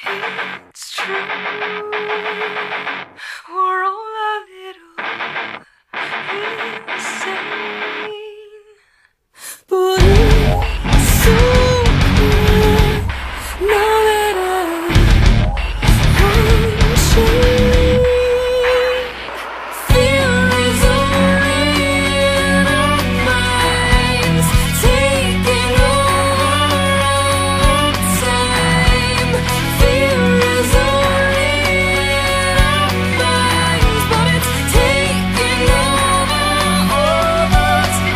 It's true, we're all a little insane, but it's so clear now that I'm ashamed. Fear is only in our minds, taking over all time. Fear is only in our minds, but it's taking over all the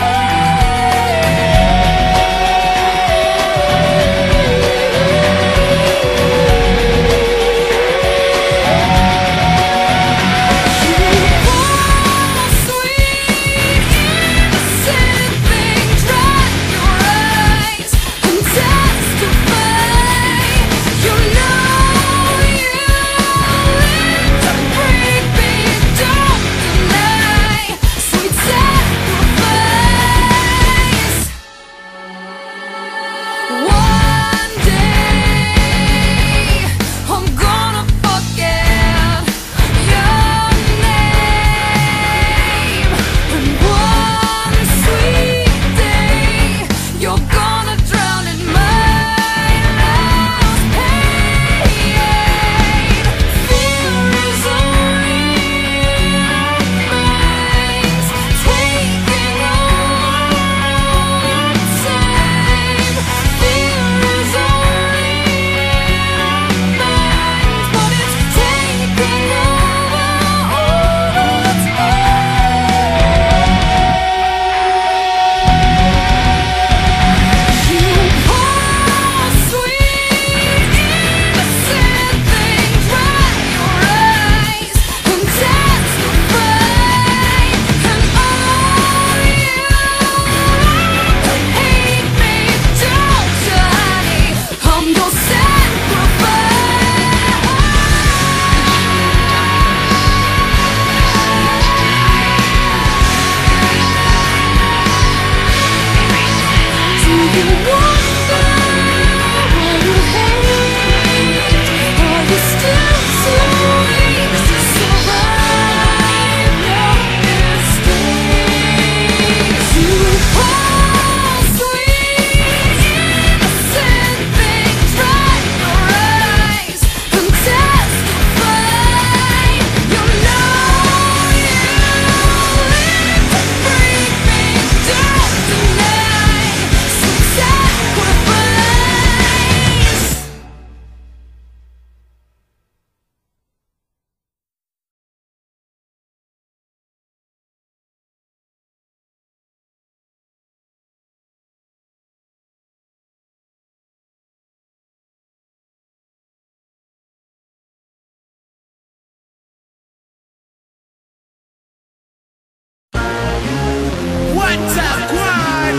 What's up, Quad?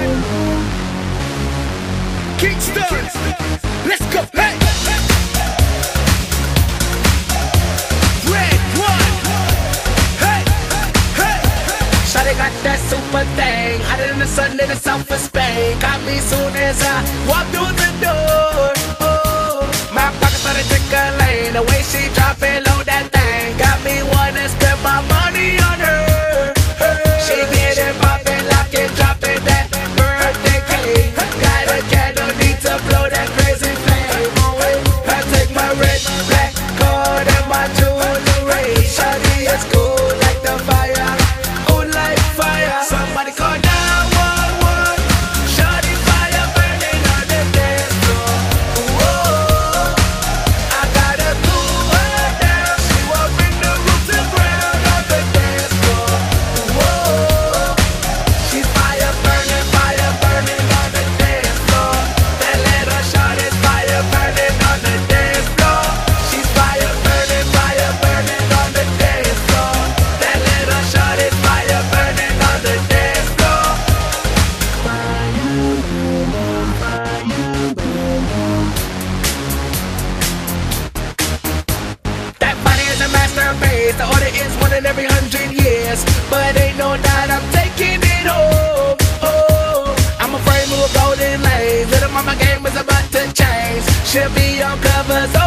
Kingston, let's go, hey! Red one, hey, hey! Shawty got that super thing, hotter than the sun in the south of Spain. Got me soon as I walk through the door. Oh, my pocket started tickling, the way she drop it low, that thing got me wanna spend my money on her. She get it poppin', lock it, drop it, that birthday cake. Got a candle, need to blow that crazy flame. I take my red, black card and my jewelry. Shawty is cool like the fire, cool like fire. Somebody call 911. Shawty fire burning on the dance floor. Whoa, I gotta cool her down. She won't bring the roof to ground on the dance floor. She's fire burning on the dance floor. That little shot is fire burning on the dance floor. She's fire burning on the dance floor. That little shot is fire burning on the dance floor. That body is a masterpiece. The order is one in every 100 years. But ain't no doubt I'm taking it home. Oh, I'm afraid of golden lanes. Little mama game is about to change. She'll be on covers.